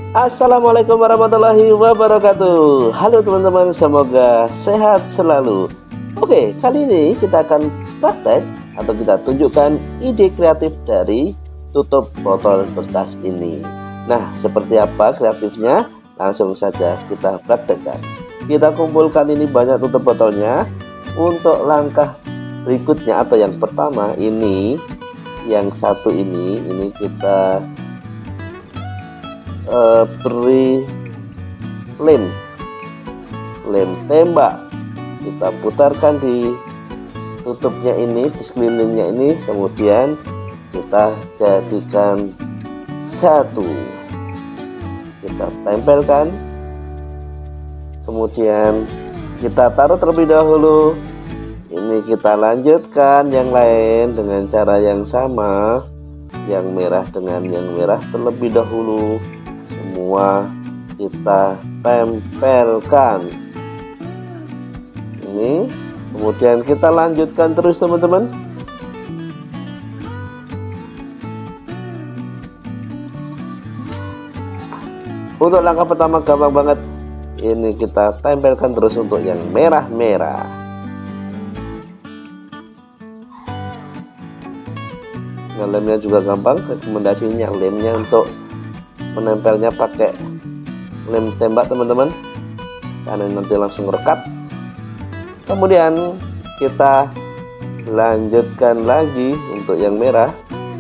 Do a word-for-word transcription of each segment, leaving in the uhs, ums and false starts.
Assalamualaikum warahmatullahi wabarakatuh. Halo teman-teman, semoga sehat selalu. Oke, kali ini kita akan praktek atau kita tunjukkan ide kreatif dari tutup botol bekas ini. Nah, seperti apa kreatifnya? Langsung saja kita praktekkan. Kita kumpulkan ini banyak tutup botolnya. Untuk langkah berikutnya atau yang pertama ini, yang satu ini, ini kita Uh, beri lem lem tembak, kita putarkan di tutupnya ini, di sekelilingnya ini, kemudian kita jadikan satu, kita tempelkan, kemudian kita taruh terlebih dahulu. Ini kita lanjutkan yang lain dengan cara yang sama, yang merah dengan yang merah terlebih dahulu. Semua kita tempelkan ini, kemudian kita lanjutkan terus teman-teman. Untuk langkah pertama gampang banget, ini kita tempelkan terus untuk yang merah-merah. Nah, lemnya juga gampang, rekomendasinya lemnya untuk menempelnya pakai lem tembak teman-teman, karena nanti langsung rekat. Kemudian kita lanjutkan lagi untuk yang merah.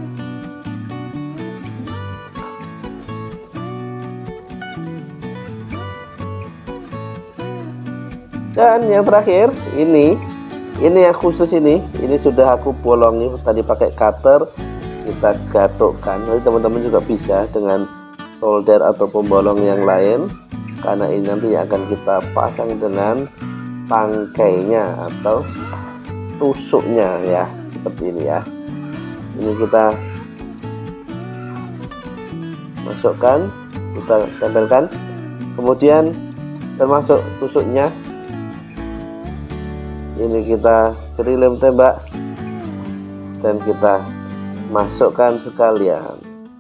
Dan yang terakhir ini, ini yang khusus ini, ini sudah aku bolongi tadi pakai cutter, kita gatukkan. Nanti teman-teman juga bisa dengan solder atau pembolong yang lain, karena ini nanti akan kita pasang dengan tangkainya atau tusuknya ya, seperti ini ya. Ini kita masukkan, kita tempelkan, kemudian termasuk tusuknya ini kita beri lem tembak dan kita masukkan sekalian.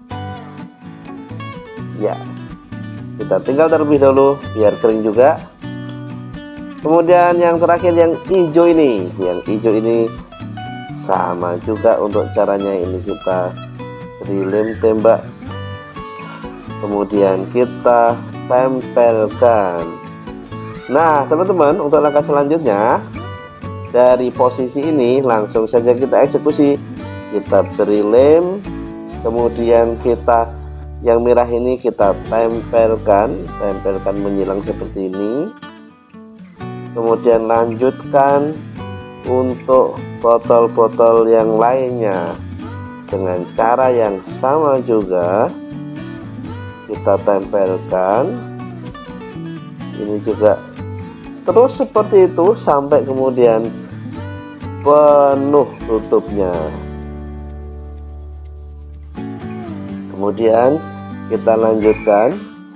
Ya, kita tinggal terlebih dahulu biar kering juga. Kemudian yang terakhir yang hijau ini, yang hijau ini sama juga untuk caranya. Ini kita beri lem tembak, kemudian kita tempelkan. Nah teman-teman, untuk langkah selanjutnya dari posisi ini langsung saja kita eksekusi. Kita beri lem, kemudian kita yang merah ini kita tempelkan, tempelkan menyilang seperti ini. Kemudian lanjutkan untuk botol-botol yang lainnya dengan cara yang sama juga, kita tempelkan. Ini juga terus seperti itu sampai kemudian penuh tutupnya. Kemudian kita lanjutkan.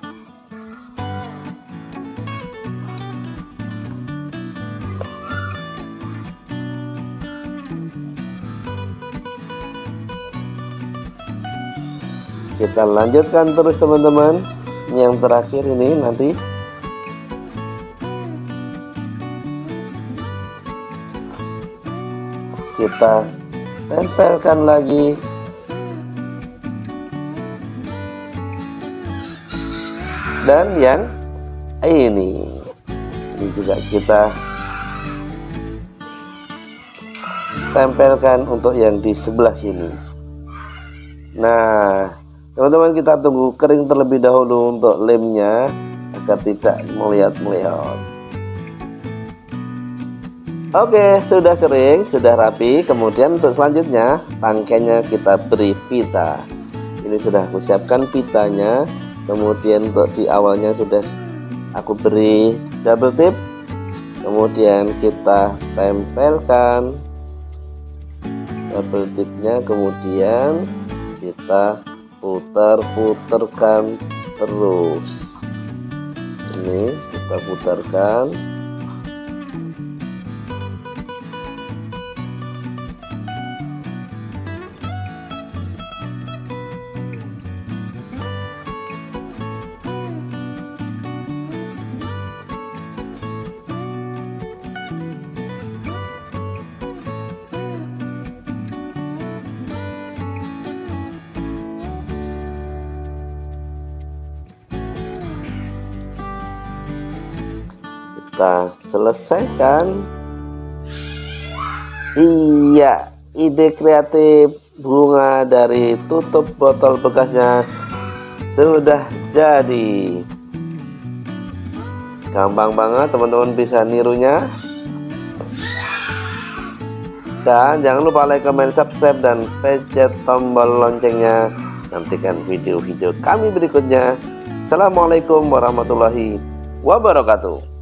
Kita lanjutkan terus teman-teman. Yang terakhir ini nanti kita tempelkan lagi. Dan yang ini, ini juga kita tempelkan untuk yang di sebelah sini. Nah teman-teman, kita tunggu kering terlebih dahulu untuk lemnya agar tidak melihat-melihat. Oke, sudah kering, sudah rapi. Kemudian untuk selanjutnya tangkainya kita beri pita. Ini sudah aku siapkan pitanya. Kemudian untuk di awalnya sudah aku beri double tip, kemudian kita tempelkan double tipnya, kemudian kita putar-putarkan terus. Ini kita putarkan. kita selesaikan. Iya, ide kreatif bunga dari tutup botol bekasnya sudah jadi. Gampang banget teman-teman bisa nirunya. Dan jangan lupa like, comment, subscribe, dan pencet tombol loncengnya. Nantikan video-video kami berikutnya. Assalamualaikum warahmatullahi wabarakatuh.